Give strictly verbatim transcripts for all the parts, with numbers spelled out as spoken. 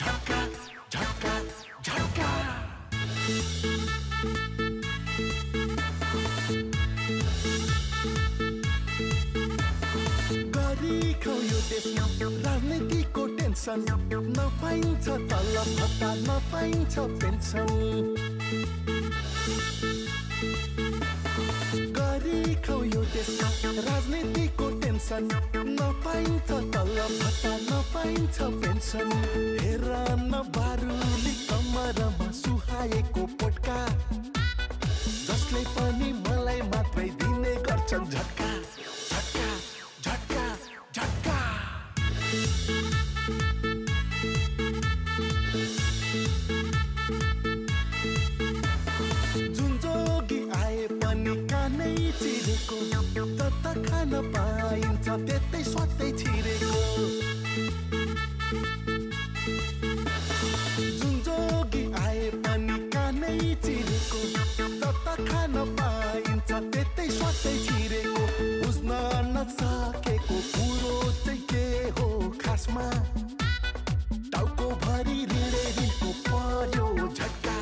झट्का झट्का झट्का गरी खयो देशमा राजनीतिको टेन्सन नपाइन्छ तलब भत्ता नपाइन्छ पेन्सन गरी खयो देशमा राजनीतिको टेन्सन नपाइन्छ तलब भत्ता नपाइन्छ पेन्सन हेर न बारुली कमरमा सुहाएको पटका जसले पनि मलाई मात्रै दिने गर्छन् झट्का झट्का झट्का झट्का जुन जोगी आए पनि कानै चिरेको जता खान पाइन्छ त्यतै स्वाटै छिरेको जुन जोगी आए पनि कानै चिरेको जता खान पाइन्छ त्यतै स्वाटै छिरेको बुझ्न नसकेको कुरो चाहिँ के हो खासमा टाउको भरि रिडे रिडको पर्यो झट्का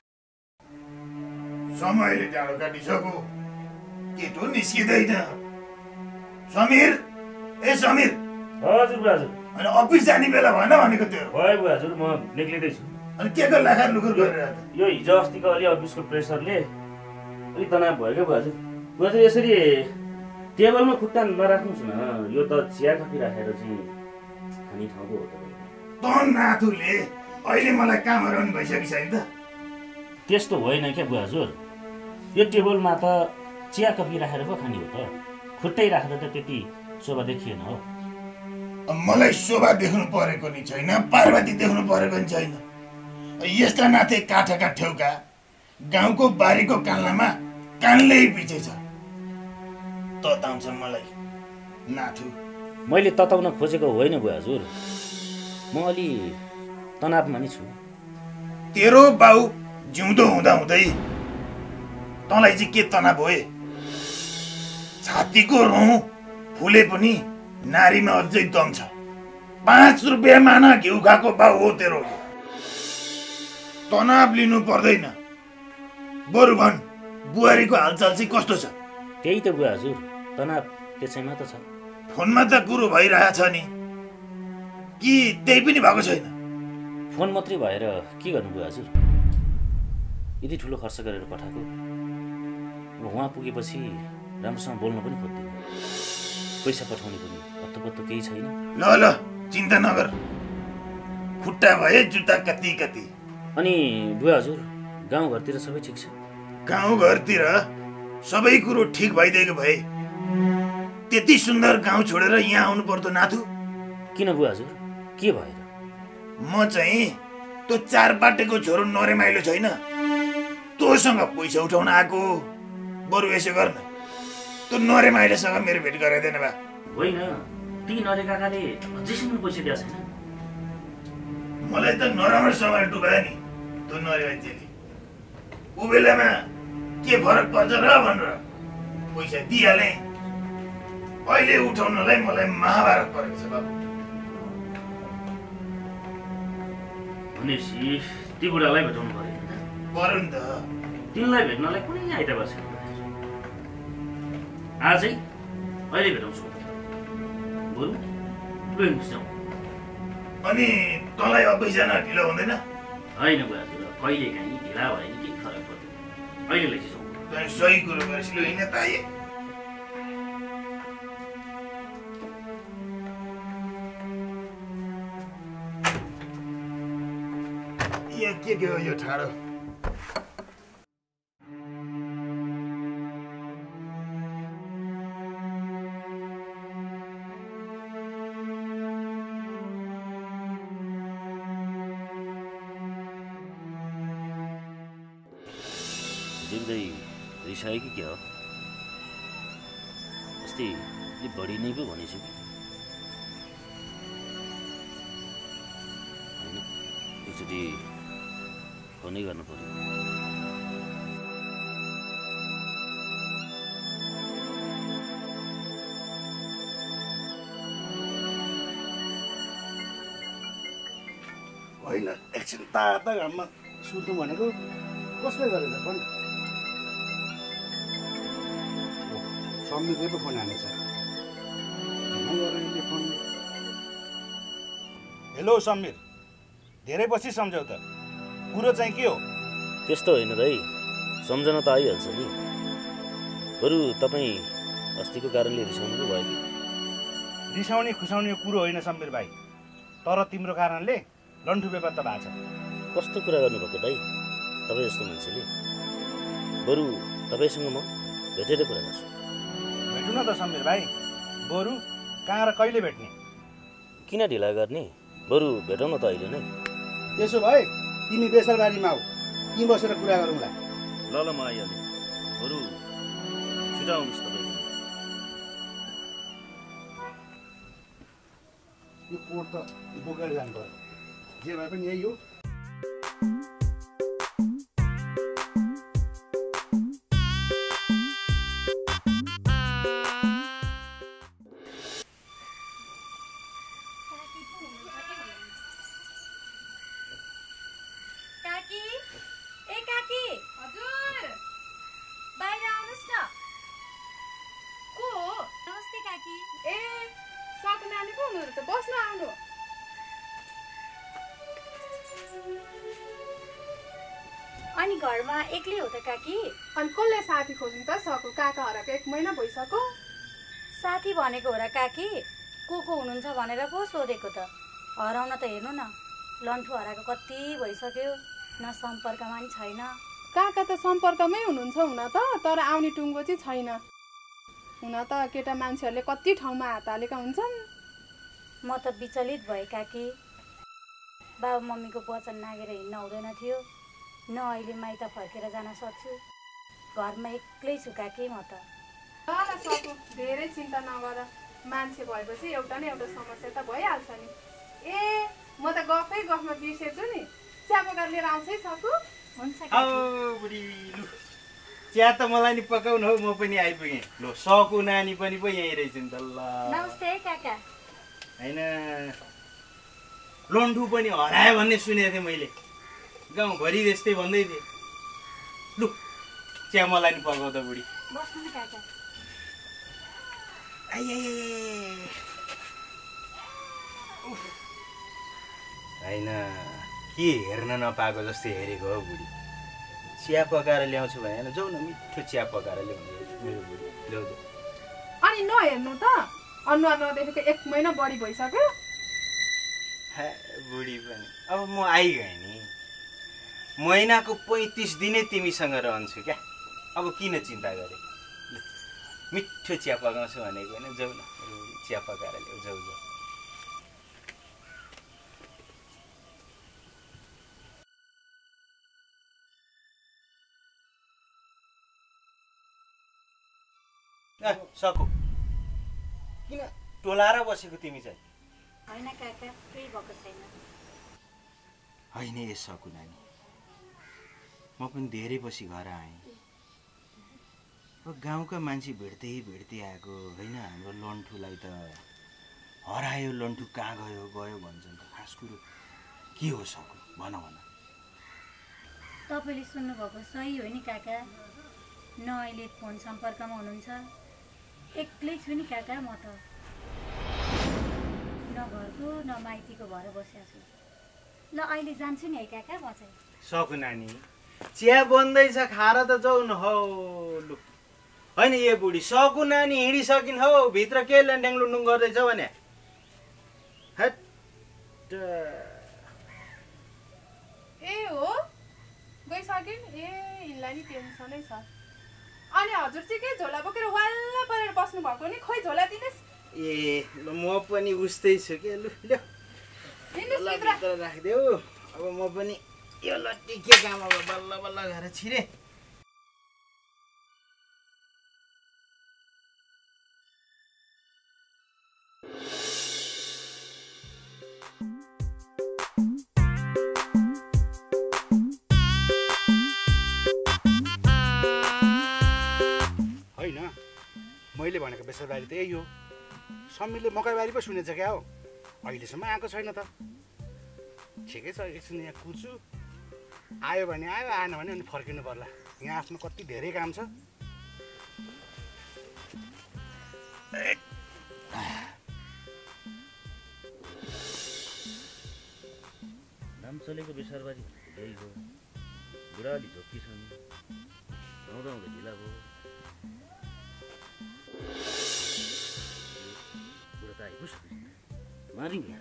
समयले डाँडो काटिसक्यो केटो निस्किँदैन समीर ए समीर हजुर बुवाजुर अनि अफिस जाने बेला भएन भनेको त्यो भयो बुवाजुर म निक्लिँदैछु अनि के को लाखार लुखुर गरेर यो हिजो अस्तिको अलि अफिसको प्रेसरले अलिक तनाव भयो क्या बुवाजुर बुवाजुर यसरी टेबलमा खुट्टा नराख्नुहोस् न यो त चिया कफी राखेर चाहिँ खाने ठाउँको हो त त नाथुले अहिले मलाई काम हराउनु भइसकेको छैन त त्यस्तो होइन क्या बुवाजुर यो टेबलमा त चिया कफी राखेर पो खाने हो त खुट्टै राखेर त त्यति शोभा देखिएन हो मलाई शोभा देख्नु परेको नि छैन पार्वती देख्नु परेको नि छैन यस्ता नाथे काठका ठेउका गाउँको बारीको कान्लामा कान्लै पछि छ तताउँछ मलाई नाथु मैले तताउन खोजेको होइन बुवाजुर म अलि तनावमा नि छु तेरो बाउ जिउँदो हुँदा हुँदै तँलाई चाहिँ के तनाव भए छातीको रौँ फुले पनि नारीमा अझै दम छ पाँच रुपियाँ माना घिउ खाएको बाउ हो तेरो तनाव लिनु पर्दैन बरु भन् बुहारीको हालचाल चाहिँ कस्तो छ त्यही त बुवाजुर तनाव त्यसैमा त छ फोनमा त कुरो भइरहेछ नि कि त्यही पनि भएको छैन फोन मात्रै भएर के गर्नु बुवाजुर यति ठुलो खर्च गरेर पठाएको अब उहाँ पुगेपछि राम्रोसँग बोल्न पनि खोज्दैन पैसा पठाउने पनि पत्तो पत्तो केही छैन ल ल चिन्ता नगर खुट्टा भए जुत्ता कति कति अनि बुवाजुर गाउँघरतिर सबै ठिक छ गाउँघरतिर सबै कुरो ठिक भइदिएको भए त्यति सुन्दर गाउँ छोडेर यहाँ आउनु पर्दो नाथु किन बुवाजुर के भएर म चाहिँ त्यो चार पाटेको छोरो नरेमाइलो छैन तँसँग पैसा उठाउन आएको बरु यसो गर्न त्यो नरेमाइलोसँग मेरो भेट गराइदिएन बा होइन ती नरे काकाले अझैसम्म पैसा दिएको छैन मलाई त नराम्रो समय डुबायो नि त्यो नरे मान्छेले ऊ बेलामा के फरक पर्छ र भनेर पैसा दिइहालेँ अहिले उठाउनलाई मलाई महाभारत परेको छ बाबु भनेपछि ती बुढालाई भेटाउनु पर्यो पर्यो नि त तिनलाई भेट्नलाई कुनै आइतबार छैन आजै अहिले भेटाउँछु बरु बेङ्क जाउँ अनि तँलाई अफिस जान ढिलो हुँदैन होइन बुवाजुर कहिले काहीँ ढिला भयो नि केही फरक पर्दैन अहिले लैजाउँ तँ सही कुरो गरेपछि लु हिँड्न पाएँ यहाँ के के हो यो ठाडो देख्दै रिसायो कि क्या हो अस्ति अलिक बढी नै पो भनेछु कि होइन एकचोटि फोनै गर्नु पर्यो होइन एकछिन ताता घाममा सुत्नु भनेको कसले गरेछ फोन समीरले पो फोन हानेछ फोन हेलो समीर धेरै पछि सम्झौ त कुरो चाहिँ के हो त्यस्तो होइन दाइ सम्झना त आइहाल्छ नि बरु तपाईँ अस्तिको कारणले रिसाउनु भयो कि रिसाउने खुसाउने कुरो होइन समीर भाइ तर तिम्रो कारणले लन्ठु बेपत्ता भएको छ कस्तो कुरा गर्नुभएको दाइ तपाईँ जस्तो मान्छेले बरु तपाईँसँग म भेटेर कुरा गर्छु भेटौँ न त समीर भाइ बरु कहाँ र कहिले भेट्ने किन ढिला गर्ने बरु भेटौँ न त अहिले नै त्यसो भए तिमी बेसरबारीमा आऊ यहीँ बसेर कुरा गरौँला ल ल म आइहालेँ बरु छिटो आउनुहोस् तपाईँ यो कोट त बोकेर जानु पर्यो जे भए पनि यही हो अनि घरमा एक्लै हो त काकी अनि कसले साथी खोज्नु त सकु काका हराएको एक महिना भइसक्यो साथी भनेको हो र काकी को को हुनुहुन्छ भनेर पो सोधेको त हराउन त हेर्नु न लन्ठु हराएको कति भइसक्यो न सम्पर्कमा नि छैन काका त सम्पर्कमै हुनुहुन्छ हुन त तर आउने टुङ्गो चाहिँ छैन हुन त केटा मान्छेहरूले कति ठाउँमा हात हालेका हुन्छन् म त विचलित भए काकी बाबा मम्मीको वचन नागेर हिँड्न हुँदैन थियो न अहिले माइत फर्केर जान सक्छु घरमा एक्लै छु काकी म त ल सकु धेरै चिन्ता नगर मान्छे भएपछि एउटा न एउटा समस्या त भइहाल्छ नि ए म त गफै गफमा बिर्सेछु नि चिया पकाएर लिएर आउँछ है सकु हुन्छ बुढी लु चिया त मलाई नि पकाउनु हो म पनि आइपुगेँ लो सकु नानी पनि पो यहीँ रहेछ नि त ल नमस्ते काका होइन लन्ठु पनि हरायो भन्ने सुनेको थिएँ मैले गाउँभरि त्यस्तै भन्दै थिएँ लु चिया मलाई नि पकाउ त बुढी बस्नु न काका होइन के हेर्न नपाएको जस्तै हेरेको हो बुढी चिया पकाएर ल्याउँछु भने जाउँ न मिठो चिया पकाएर ल्याउनु मेरो बुढी जाउँ जाउँ अनि नहेर्नु त अनुहार नदेखेको एक महिना बढी भइसक्यो बुढी पनि अब म आइगएँ नि महिनाको पैँतिस दिनै तिमीसँग रहन्छु क्या अब किन चिन्ता गरे मिठो चिया पकाउँछु भनेको होइन जाउँ न चिया पकाएर ल्याऊ जाउँ जाउँ सकु किन टोलाएर बसेको तिमी चाहिँ होइन काका केही भएको छैन होइन ए सकु नानी म पनि धेरै पछि घर आएँ अब गाउँका मान्छे भेट्दै भेट्दै आएको होइन हाम्रो लन्ठुलाई त हरायो लन्ठु कहाँ गयो गयो भन्छन् त खास कुरो के हो सकु भन भन तपाईँले सुन्नुभएको सही हो नि काका न अहिले फोन सम्पर्कमा हुनुहुन्छ एक्लै छु नि काका म त न घरको न माइतीको भएर बसेको छु ल अहिले जान्छु नि है काका म चाहिँ सकु नानी चिया बन्दैछ खाएर त जाऊ न हौ लु होइन ए बुढी सकु नानी हिँडिसकिन् हौ भित्र के ल्यान्ड्याङ लुन्डुङ गर्दैछ भने हट ए हो गइसकिन् ए यिनलाई नि टेन्सनै छ अनि हजुर चाहिँ के झोला बोकेर वाल्ला परेर बस्नु भएको नि खोइ झोला दिनुहोस् ए ल म पनि उस्तै छु के लु ल्याउ भित्र राखिदेऊ अब म पनि यो लट्टी के काम अब बल्ल बल्ल गरेर छिरे होइन मैले भनेको बेसरबारी त यही हो समीरले मकैबारी पो सुनेछ क्या हो अहिलेसम्म आएको छैन त ठिकै छ एकछिन यहाँ कुर्छु आयो भने आयो आएन भने अनि फर्किनु पर्ला यहाँ आफ्नो कति धेरै काम छ नाम चलेको बेसारबारी गई हो बुढाली झोक्की छन् आउँदा आउँदा ढिला भयो बुढा त आइपुग्छ मारिङ यहाँ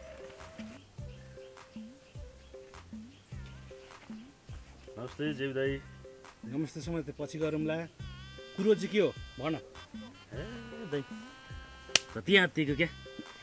नमस्ते जेबी दाई नमस्ते समय त पछि गरौँला कुरो चाहिँ के हो भन ए दाई कति आत्तिको क्या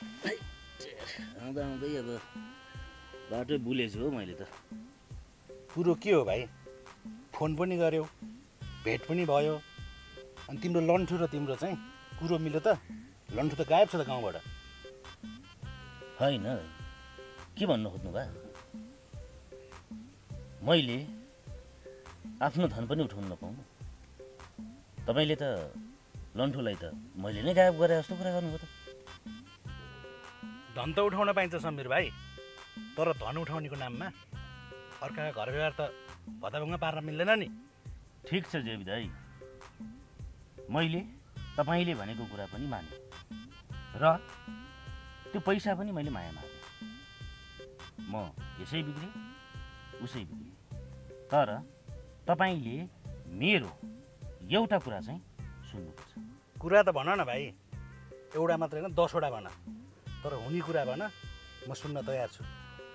आउँदा आउँदै अब बाटो बुलेछु हो मैले त कुरो के हो भाइ फोन पनि गर्यौ भेट पनि भयो अनि तिम्रो लन्ठु र तिम्रो चाहिँ कुरो मिल्यो त लन्ठु त गायब छ त गाउँबाट होइन के भन्नु खोज्नु भा मैले आफ्नो धन पनि उठाउनु नपाउनु तपाईँले त लन्ठुलाई त मैले नै गायब गरे जस्तो कुरा गर्नुभयो त धन त उठाउन पाइन्छ समीर भाइ तर धन उठाउनेको नाममा अर्काका घर व्यवहार त भताभुङ्गा पार्न मिल्दैन नि ठिक छ जेबी दाई मैले तपाईँले भनेको कुरा पनि माने र त्यो पैसा पनि मैले माया मारेँ म यसै बिग्रेँ उसै बिग्रेँ तर तपाईँले मेरो एउटा कुरा चाहिँ सुन्नुपर्छ कुरा त भन न भाइ एउटा मात्र होइन दसवटा भन तर हुने कुरा भन म सुन्न तयार छु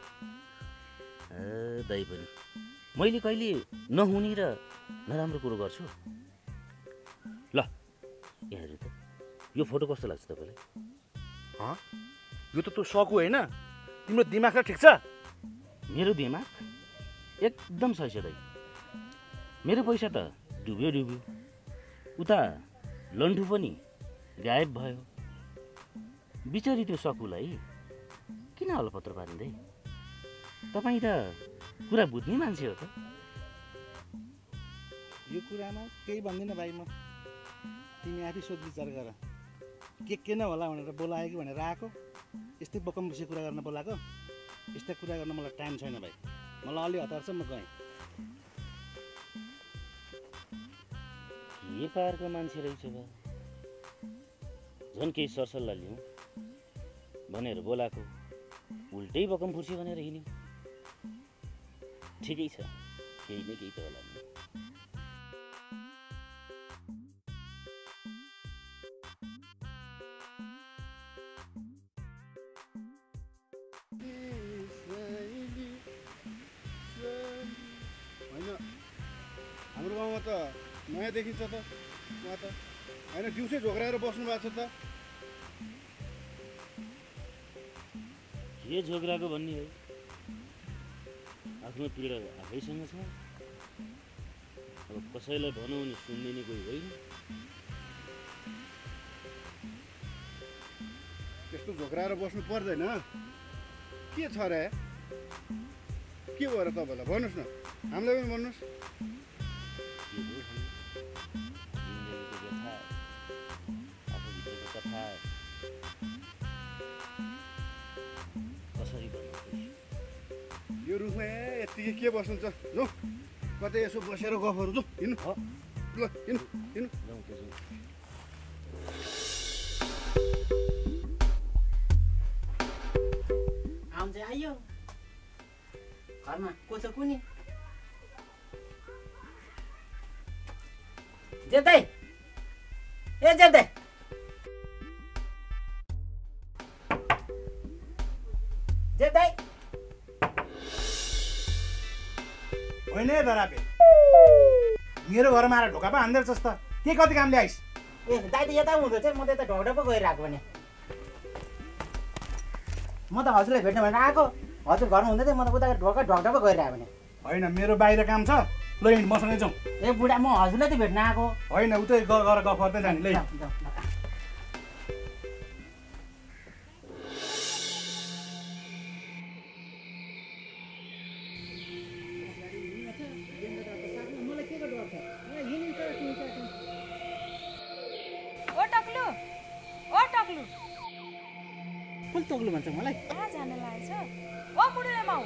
ए दाइ पनि मैले कहिले नहुने र नराम्रो कुरो गर्छु ल यहाँ हेर्नु त यो फोटो कस्तो लाग्छ तपाईँलाई यो त तँ सकु होइन तिम्रो दिमाग ठिक छ मेरो दिमाग एकदम सही छ दाइ मेरो पैसा त डुब्यो डुब्यो उता लन्ठु पनि गायब भयो बिचरी त्यो सकुलाई किन अलपत्र पारिँदै तपाईँ त कुरा बुझ्ने मान्छे हो त यो कुरामा केही भन्दिनँ भाइ म तिमी आफै सोच विचार गर के के न होला भनेर बोलायो कि भनेर आएको यस्तै बकम विषय कुरा गर्न बोलाएको यस्ता कुरा गर्न मलाई टाइम छैन भाइ मलाई अलि हतार छ म गएँ के पारको मान्छे रहेछ बा झन् केही सरसल्लाह लिउँ भनेर बोलाएको उल्टै बकम फुर्सी भनेर हिँड्यौँ ठिकै छ केही न केही त होला नि हाम्रो गाउँमा त नयाँ देखिन्छ त उहाँ त होइन दिउँसै झोक्राएर बस्नु भएको छ त के झोक्राको भन्ने हो आफ्नो पीडा आफैसँग छ अब कसैलाई भनौँ भने सुन्ने कोही होइन त्यस्तो झोक्राएर बस्नु पर्दैन के छ र के भयो र तपाईँलाई भन्नुहोस् न हामीलाई पनि भन्नुहोस् यो रुखमा यत्तिकै के बस्नुहुन्छ जाउँ कतै यसो बसेर गफहरू जाउँ हिँड्नु ल हिँड्नु हिँड्नु आउँछ आइयो घरमा को छ कुनी जेतै ए जेतै जेतै होइन है दरापे मेरो घरमा आएर ढोका पो हान्दै रहेछस् त के कति काम ल्याइस् ए दाइ त यता हुँदो चाहिँ म त यता ढोका पो गइरहेको भने म त हजुरलाई भेट्नु भनेर आएको हजुर घरमा हुँदै चाहिँ म त उता ढोका ढोका पो गइरहेको भने होइन मेरो बाहिर काम छ ल हिँड मसँगै जाउँ ए बुढा म हजुरलाई त भेट्न आएको होइन उतै गएर गफ गर्दै जाने ल तग्लु भन्छ मलाई? कहाँ जान लागेछ? ओ बुढे माउ।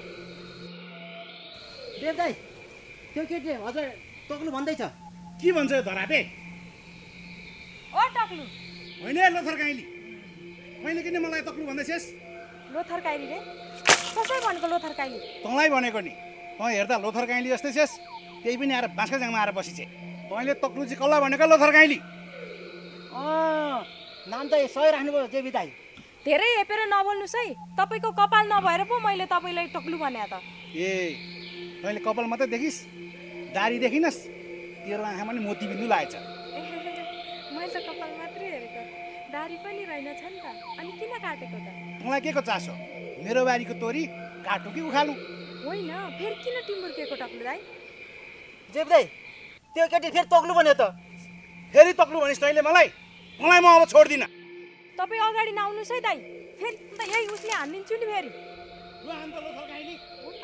देव दाइ, त्यो केटी हजुर तग्लु भन्दैछ। के भन्छ यो धरापे? ओ टक्लु। होइन लोथर काइली। मैले किन मलाई तक्लु भन्दैछस्? लोथर काइली रे? कसै भनेको लोथर काइली? तँलाई भनेको नि। तँ हेर्दा लोथर काइली जस्तै छस्। त्यही पनि आएर बाँसका जाङमा आएर बसिछे। तैँले तक्लु चाहिँ कसलाई भनेको लोथर काइली? अँ, नाम त सही राख्नुभयो जेबी दाइ। धेरै हेपेर नबोल्नुस् है। तपाईँको कपाल नभएर पो मैले तपाईँलाई टक्लु भने त। ए, तैँले कपाल मात्रै देखिस्? दारी देखिनस्? तेरो आँखामा नि मोतीबिन्दु लागेछ। मैले त कपाल मात्रै हेरेको, दारी पनि रहेनछ नि त। अनि किन काटेको त? तँलाई के को चासो? मेरो बारीको तोरी काटु कि उखालु? होइन, फेरि किन टिमुर्केको टक्लु दाइ? जेबी दाइ, त्यो केटी फेरि तग्लु भन्यो त। फेरि तक्लु भनिस् तैँले मलाई? मलाई म अब छोड्दिनँ। तपाईँ अगाडि नआउनुहोस् है दाइ। फेरि त यही उसले हानिदिन्छु नि फेरि। ल हान त लोथर काइली।